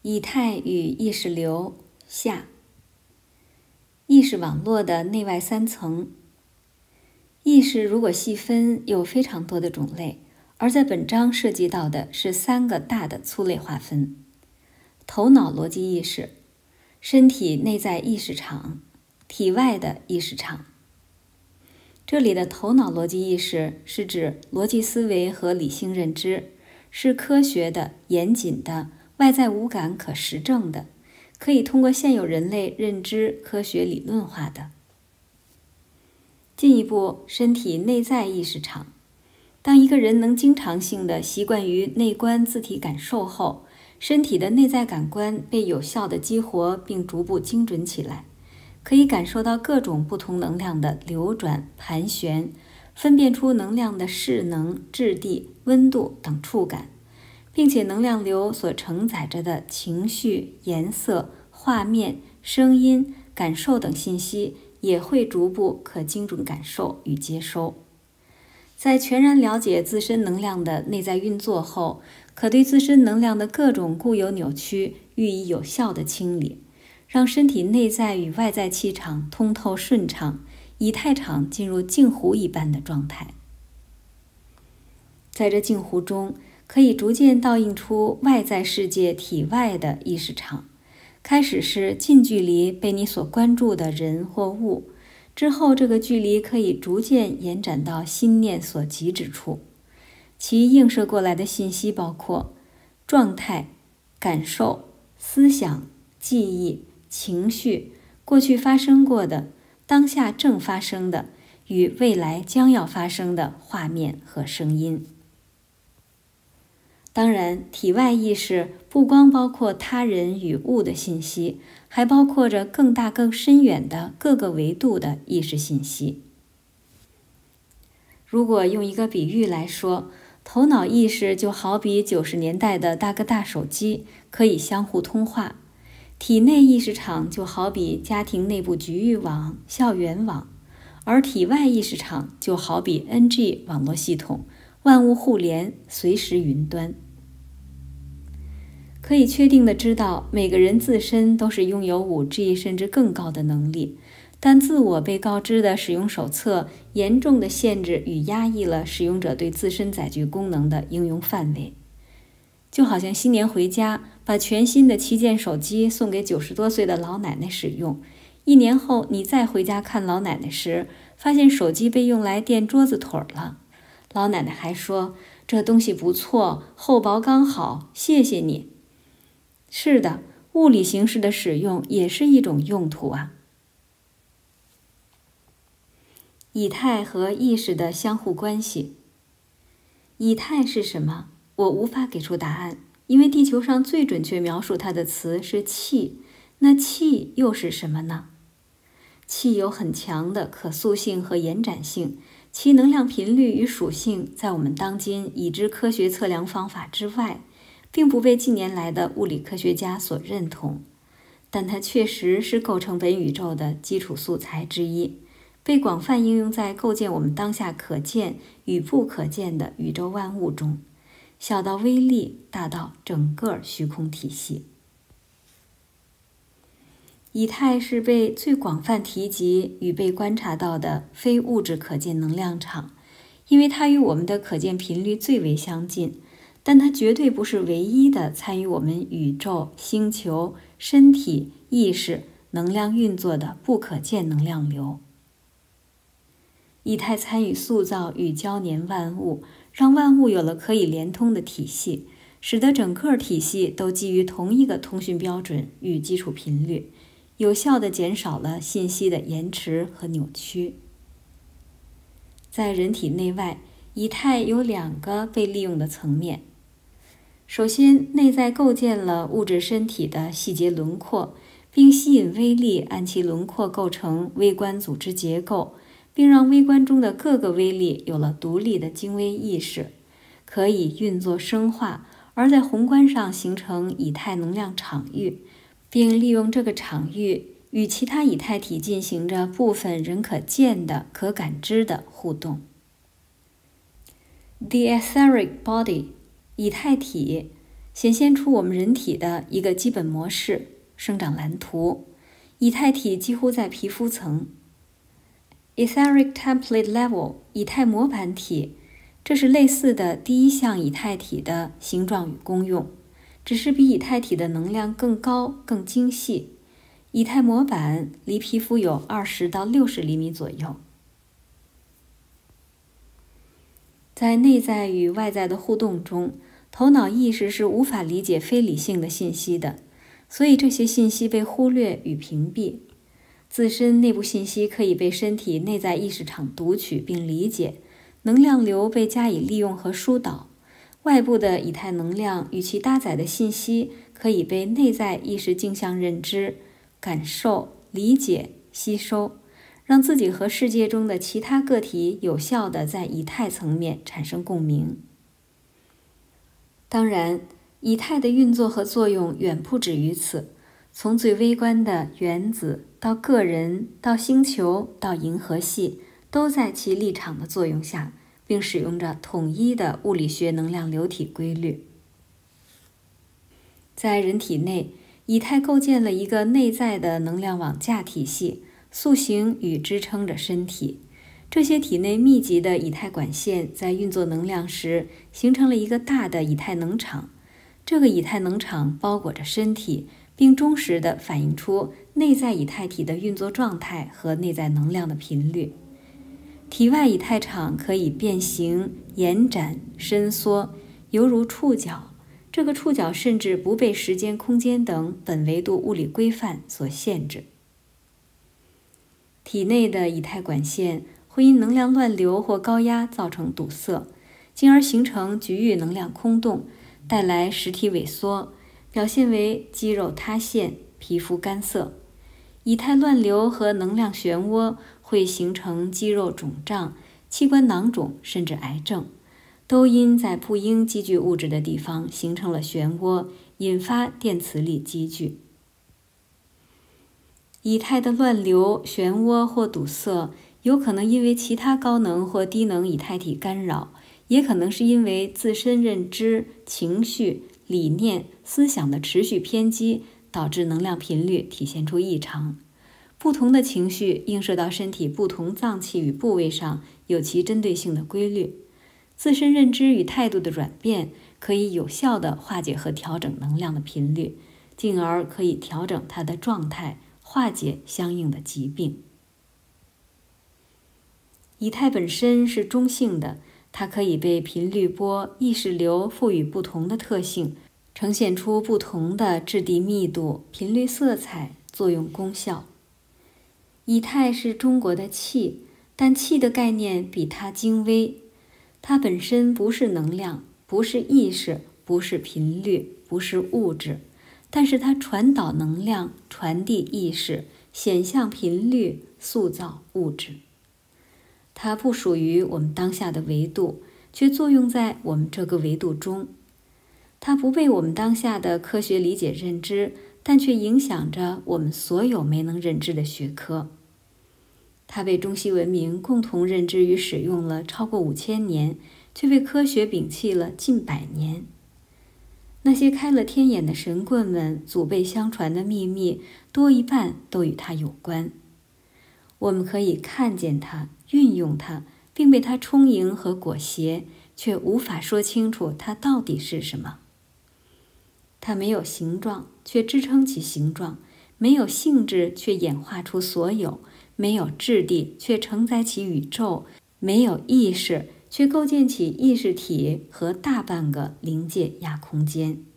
以太与意识流下，意识网络的内外三层。意识如果细分，有非常多的种类，而在本章涉及到的是3个大的粗类划分：头脑逻辑意识、身体内在意识场、体外的意识场。这里的头脑逻辑意识是指逻辑思维和理性认知，是科学的、严谨的、外在无感可实证的，可以通过现有人类认知科学理论化的。进一步，身体内在意识场。当一个人能经常性的习惯于内观自体感受后，身体的内在感官被有效的激活并逐步精准起来，可以感受到各种不同能量的流转、盘旋，分辨出能量的势能、质地、温度等触感，并且能量流所承载着的情绪、颜色、画面、声音、感受等信息也会逐步可精准感受与接收。在全然了解自身能量的内在运作后，可对自身能量的各种固有扭曲予以有效的清理，让身体内在与外在气场通透顺畅，以太场进入镜湖一般的状态。在这镜湖中，可以逐渐倒映出外在世界体外的意识场，开始是近距离被你所关注的人或物，之后这个距离可以逐渐延展到心念所及之处。其映射过来的信息包括状态、感受、思想、记忆、情绪、过去发生过的、当下正发生的与未来将要发生的画面和声音。当然，体外意识不光包括他人与物的信息，还包括着更大更深远的各个维度的意识信息。如果用一个比喻来说，头脑意识就好比90年代的大哥大手机，可以相互通话；体内意识场就好比家庭内部局域网、校园网，而体外意识场就好比 NG 网络系统，万物互联，随时云端。可以确定地知道，每个人自身都是拥有 5G 甚至更高的能力，但自我被告知的使用手册严重地限制与压抑了使用者对自身载具功能的应用范围。就好像新年回家，把全新的旗舰手机送给90多岁的老奶奶使用，1年后你再回家看老奶奶时，发现手机被用来垫桌子腿了。老奶奶还说，这东西不错，厚薄刚好，谢谢你。是的，物理形式的使用也是一种用途啊。以太和意识的相互关系。以太是什么？我无法给出答案，因为地球上最准确描述它的词是气。那气又是什么呢？气有很强的可塑性和延展性，其能量频率与属性在我们当今已知科学测量方法之外，并不被近年来的物理科学家所认同，但它确实是构成本宇宙的基础素材之一，被广泛应用在构建我们当下可见与不可见的宇宙万物中，小到微粒，大到整个虚空体系。以太是被最广泛提及与被观察到的非物质可见能量场，因为它与我们的可见频率最为相近，但它绝对不是唯一的参与我们宇宙、星球、身体、意识、能量运作的不可见能量流。以太参与塑造与交粘万物，让万物有了可以连通的体系，使得整个体系都基于同一个通讯标准与基础频率，有效地减少了信息的延迟和扭曲。在人体内外，以太有2个被利用的层面。首先，内在构建了物质身体的细节轮廓，并吸引微粒按其轮廓构成微观组织结构，并让微观中的各个微粒有了独立的精微意识，可以运作生化，而在宏观上形成以太能量场域，并利用这个场域与其他以太体进行着部分人可见的、可感知的互动。The etheric body， 以太体显现出我们人体的一个基本模式、生长蓝图。以太体几乎在皮肤层 ，Etheric Template Level 以太模板体，这是类似的第一项以太体的形状与功用，只是比以太体的能量更高、更精细。以太模板离皮肤有20到60厘米左右。在内在与外在的互动中，头脑意识是无法理解非理性的信息的，所以这些信息被忽略与屏蔽。自身内部信息可以被身体内在意识场读取并理解，能量流被加以利用和疏导。外部的以太能量与其搭载的信息可以被内在意识镜像认知、感受、理解、吸收，让自己和世界中的其他个体有效地在以太层面产生共鸣。当然，以太的运作和作用远不止于此，从最微观的原子到个人，到星球，到银河系，都在其立场的作用下，并使用着统一的物理学能量流体规律。在人体内，以太构建了一个内在的能量网架体系，塑形与支撑着身体。这些体内密集的以太管线在运作能量时，形成了一个大的以太能场。这个以太能场包裹着身体，并忠实地反映出内在以太体的运作状态和内在能量的频率。体外以太场可以变形、延展、伸缩，犹如触角。这个触角甚至不被时间、空间等本维度物理规范所限制。体内的以太管线会因能量乱流或高压造成堵塞，进而形成局域能量空洞，带来实体萎缩，表现为肌肉塌陷、皮肤干涩。以太乱流和能量漩涡会形成肌肉肿胀、器官囊肿，甚至癌症，都因在不应积聚物质的地方形成了漩涡，引发电磁力积聚。以太的乱流、漩涡或堵塞，有可能因为其他高能或低能以太体干扰，也可能是因为自身认知、情绪、理念、思想的持续偏激，导致能量频率体现出异常。不同的情绪映射到身体不同脏器与部位上，有其针对性的规律。自身认知与态度的转变，可以有效地化解和调整能量的频率，进而可以调整它的状态，化解相应的疾病。以太本身是中性的，它可以被频率波、意识流赋予不同的特性，呈现出不同的质地密度、频率色彩、作用功效。以太是中国的气，但气的概念比它精微。它本身不是能量，不是意识，不是频率，不是物质，但是它传导能量、传递意识、显象频率、塑造物质。它不属于我们当下的维度，却作用在我们这个维度中。它不被我们当下的科学理解认知，但却影响着我们所有没能认知的学科。它被中西文明共同认知与使用了超过5000年，却被科学摒弃了近100年。那些开了天眼的神棍们祖辈相传的秘密，多一半都与它有关。我们可以看见它，运用它，并被它充盈和裹挟，却无法说清楚它到底是什么。它没有形状，却支撑起形状；没有性质，却演化出所有；没有质地，却承载起宇宙；没有意识，却构建起意识体和大半个临界亚空间。